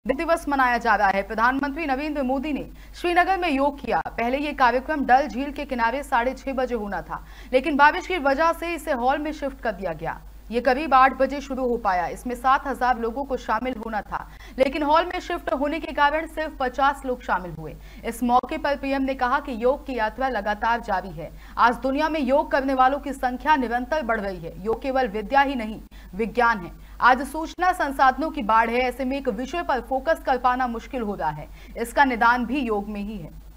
दिवस मनाया जा रहा है। प्रधानमंत्री नरेंद्र मोदी ने श्रीनगर में योग किया। पहले ये कार्यक्रम डल झील के किनारे 6:30 बजे होना था, लेकिन बारिश की वजह से इसे हॉल में शिफ्ट कर दिया गया। ये करीब 8 बजे शुरू हो पाया। इसमें 7,000 लोगों को शामिल होना था, लेकिन हॉल में शिफ्ट होने के कारण सिर्फ 50 लोग शामिल हुए। इस मौके पर पीएम ने कहा कि योग की यात्रा लगातार जारी है। आज दुनिया में योग करने वालों की संख्या निरंतर बढ़ रही है। योग केवल विद्या ही नहीं, विज्ञान है। आज सूचना संसाधनों की बाढ़ है। ऐसे में एक विषय पर फोकस कर पाना मुश्किल हो रहा है। इसका निदान भी योग में ही है।